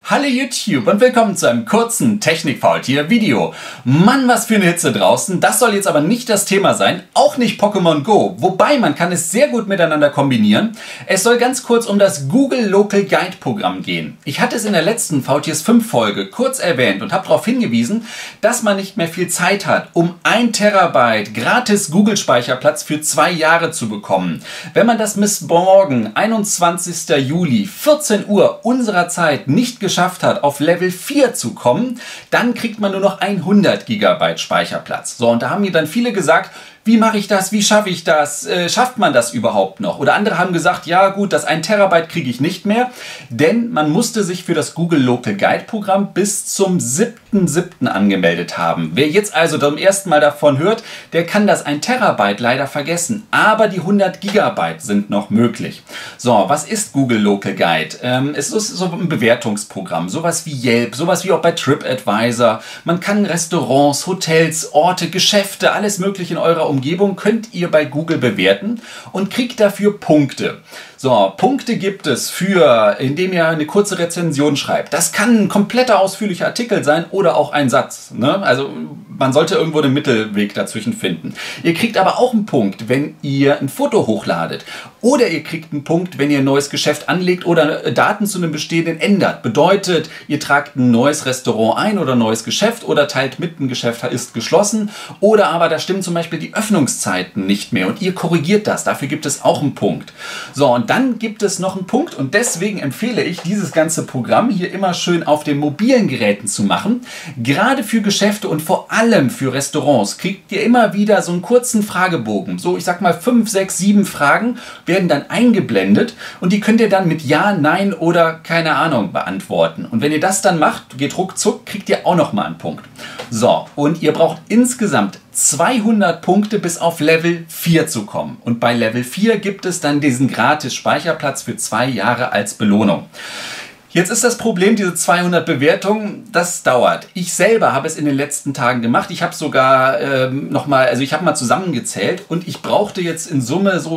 Hallo YouTube und willkommen zu einem kurzen Technik-Faultier-Video. Mann, was für eine Hitze draußen. Das soll jetzt aber nicht das Thema sein, auch nicht Pokémon Go. Wobei, man kann es sehr gut miteinander kombinieren. Es soll ganz kurz um das Google Local Guide Programm gehen. Ich hatte es in der letzten VTS 5 Folge kurz erwähnt und habe darauf hingewiesen, dass man nicht mehr viel Zeit hat, um 1 Terabyte gratis Google-Speicherplatz für 2 Jahre zu bekommen. Wenn man das bis morgen, 21. Juli, 14 Uhr unserer Zeit nicht geschafft hat, auf Level 4 zu kommen, dann kriegt man nur noch 100 GB Speicherplatz. So, und da haben mir dann viele gesagt, wie mache ich das? Wie schaffe ich das? Schafft man das überhaupt noch? Oder andere haben gesagt, ja gut, das 1 Terabyte kriege ich nicht mehr, denn man musste sich für das Google Local Guide Programm bis zum 7.7. angemeldet haben. Wer jetzt also zum ersten Mal davon hört, der kann das 1 Terabyte leider vergessen, aber die 100 Gigabyte sind noch möglich. So, was ist Google Local Guide? Es ist so ein Bewertungsprogramm, sowas wie Yelp, sowas wie auch bei TripAdvisor. Man kann Restaurants, Hotels, Orte, Geschäfte, alles mögliche in eurer Umgebung könnt ihr bei Google bewerten und kriegt dafür Punkte. So, Punkte gibt es für, indem ihr eine kurze Rezension schreibt. Das kann ein kompletter ausführlicher Artikel sein oder auch ein Satz, ne? Also man sollte irgendwo den Mittelweg dazwischen finden. Ihr kriegt aber auch einen Punkt, wenn ihr ein Foto hochladet. Oder ihr kriegt einen Punkt, wenn ihr ein neues Geschäft anlegt oder Daten zu einem bestehenden ändert. Bedeutet, ihr tragt ein neues Restaurant ein oder ein neues Geschäft oder teilt mit, ein Geschäft ist geschlossen. Oder aber da stimmen zum Beispiel die Öffnungszeiten nicht mehr und ihr korrigiert das. Dafür gibt es auch einen Punkt. So, und dann gibt es noch einen Punkt und deswegen empfehle ich, dieses ganze Programm hier immer schön auf den mobilen Geräten zu machen. Gerade für Geschäfte und vor allem für Restaurants kriegt ihr immer wieder so einen kurzen Fragebogen. So, ich sag mal 5, 6, 7 Fragen werden dann eingeblendet und die könnt ihr dann mit Ja, Nein oder keine Ahnung beantworten. Und wenn ihr das dann macht, geht ruckzuck, kriegt ihr auch noch mal einen Punkt. So, und ihr braucht insgesamt 200 Punkte bis auf Level 4 zu kommen. Und bei Level 4 gibt es dann diesen gratis Speicherplatz für 2 Jahre als Belohnung. Jetzt ist das Problem, diese 200 Bewertungen, das dauert. Ich selber habe es in den letzten Tagen gemacht. Ich habe sogar ich habe mal zusammengezählt und ich brauchte jetzt in Summe so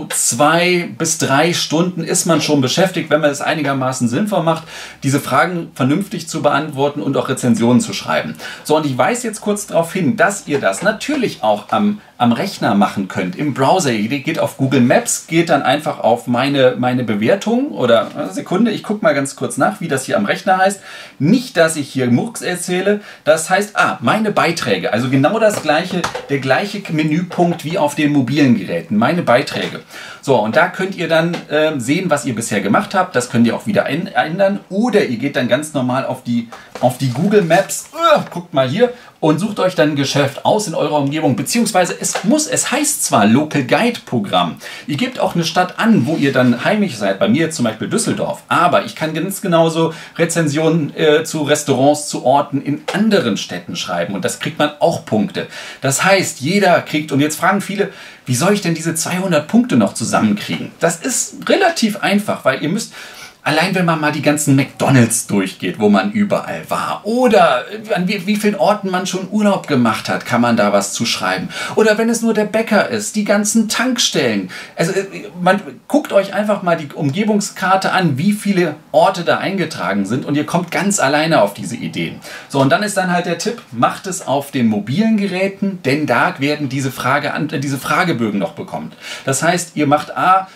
2 bis 3 Stunden ist man schon beschäftigt, wenn man es einigermaßen sinnvoll macht, diese Fragen vernünftig zu beantworten und auch Rezensionen zu schreiben. So, und ich weise jetzt kurz darauf hin, dass ihr das natürlich auch am Rechner machen könnt, im Browser. Ihr geht auf Google Maps, geht dann einfach auf meine Bewertung oder Sekunde, ich gucke mal ganz kurz nach, wie das hier am Rechner heißt. Nicht, dass ich hier Murks erzähle, das heißt, meine Beiträge, also genau das gleiche, der gleiche Menüpunkt wie auf den mobilen Geräten, meine Beiträge. So, und da könnt ihr dann sehen, was ihr bisher gemacht habt, das könnt ihr auch wieder ändern oder ihr geht dann ganz normal auf die Google Maps, guckt mal hier, und sucht euch dann ein Geschäft aus in eurer Umgebung, beziehungsweise es heißt zwar Local Guide Programm, ihr gebt auch eine Stadt an, wo ihr dann heimisch seid, bei mir jetzt zum Beispiel Düsseldorf, aber ich kann ganz genauso Rezensionen zu Restaurants, zu Orten in anderen Städten schreiben und das kriegt man auch Punkte. Das heißt, jeder kriegt, und jetzt fragen viele, wie soll ich denn diese 200 Punkte noch zusammenkriegen? Das ist relativ einfach, weil ihr müsst, allein wenn man mal die ganzen McDonalds durchgeht, wo man überall war, oder an wie vielen Orten man schon Urlaub gemacht hat, kann man da was zu schreiben. Oder wenn es nur der Bäcker ist, die ganzen Tankstellen. Also man guckt euch einfach mal die Umgebungskarte an, wie viele Orte da eingetragen sind und ihr kommt ganz alleine auf diese Ideen. So, und dann ist dann halt der Tipp, macht es auf den mobilen Geräten, denn da werden diese Fragebögen noch bekommen. Das heißt, ihr macht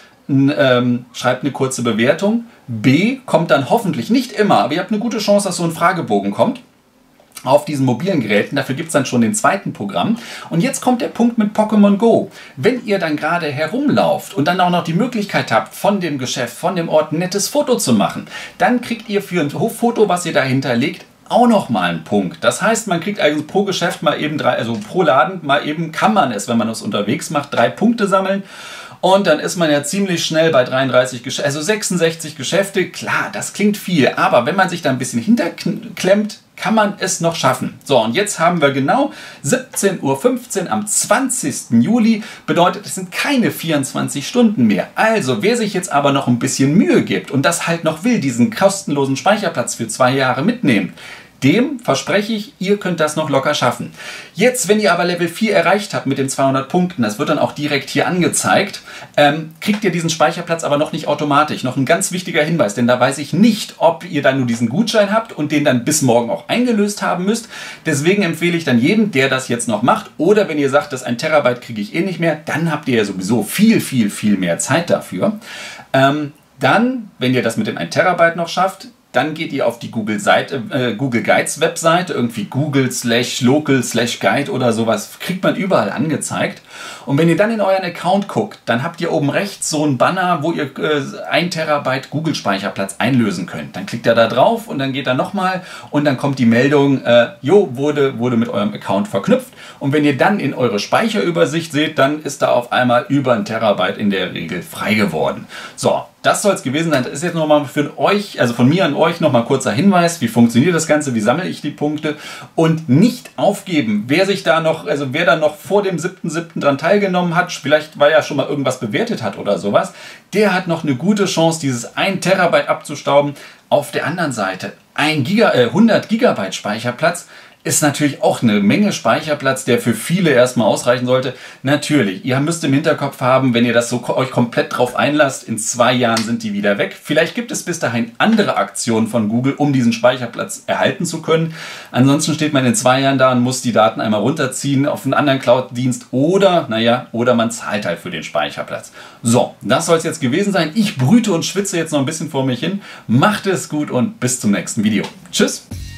schreibt eine kurze Bewertung. B kommt dann hoffentlich, nicht immer, aber ihr habt eine gute Chance, dass so ein Fragebogen kommt auf diesen mobilen Geräten. Dafür gibt es dann schon den zweiten Programm. Und jetzt kommt der Punkt mit Pokémon Go. Wenn ihr dann gerade herumlauft und dann auch noch die Möglichkeit habt, von dem Geschäft, von dem Ort ein nettes Foto zu machen, dann kriegt ihr für ein Foto, was ihr dahinter legt, auch noch mal einen Punkt. Das heißt, man kriegt also pro Geschäft mal eben pro Laden mal eben, kann man es, wenn man es unterwegs macht, 3 Punkte sammeln. Und dann ist man ja ziemlich schnell bei 33 Geschäfte, also 66 Geschäfte. Klar, das klingt viel, aber wenn man sich da ein bisschen hinterklemmt, kann man es noch schaffen. So, und jetzt haben wir genau 17:15 Uhr am 20. Juli. Bedeutet, es sind keine 24 Stunden mehr. Also, wer sich jetzt aber noch ein bisschen Mühe gibt und das halt noch will, diesen kostenlosen Speicherplatz für 2 Jahre mitnehmen, dem verspreche ich, ihr könnt das noch locker schaffen. Jetzt, wenn ihr aber Level 4 erreicht habt mit den 200 Punkten, das wird dann auch direkt hier angezeigt, kriegt ihr diesen Speicherplatz aber noch nicht automatisch. Noch ein ganz wichtiger Hinweis, denn da weiß ich nicht, ob ihr dann nur diesen Gutschein habt und den dann bis morgen auch eingelöst haben müsst. Deswegen empfehle ich dann jedem, der das jetzt noch macht, oder wenn ihr sagt, das 1 Terabyte kriege ich eh nicht mehr, dann habt ihr ja sowieso viel mehr Zeit dafür. Dann, wenn ihr das mit dem 1 Terabyte noch schafft, dann geht ihr auf die Google Guides Webseite, irgendwie Google/Local/Guide oder sowas, kriegt man überall angezeigt. Und wenn ihr dann in euren Account guckt, dann habt ihr oben rechts so ein Banner, wo ihr 1 Terabyte Google Speicherplatz einlösen könnt. Dann klickt ihr da drauf und dann geht er nochmal und dann kommt die Meldung, wurde mit eurem Account verknüpft. Und wenn ihr dann in eure Speicherübersicht seht, dann ist da auf einmal über 1 Terabyte in der Regel frei geworden. So, das soll es gewesen sein. Das ist jetzt nochmal für euch, also von mir an euch nochmal kurzer Hinweis, wie funktioniert das Ganze, wie sammle ich die Punkte und nicht aufgeben. Wer da noch vor dem 7.7. dran teilgenommen hat, vielleicht weil er schon mal irgendwas bewertet hat oder sowas, der hat noch eine gute Chance, dieses 1 Terabyte abzustauben. Auf der anderen Seite 100 Gigabyte Speicherplatz ist natürlich auch eine Menge Speicherplatz, der für viele erstmal ausreichen sollte. Natürlich, ihr müsst im Hinterkopf haben, wenn ihr das so euch komplett drauf einlasst, in 2 Jahren sind die wieder weg. Vielleicht gibt es bis dahin andere Aktionen von Google, um diesen Speicherplatz erhalten zu können. Ansonsten steht man in 2 Jahren da und muss die Daten einmal runterziehen auf einen anderen Cloud-Dienst oder man zahlt halt für den Speicherplatz. So, das soll es jetzt gewesen sein. Ich brüte und schwitze jetzt noch ein bisschen vor mich hin. Macht es gut und bis zum nächsten Video. Tschüss!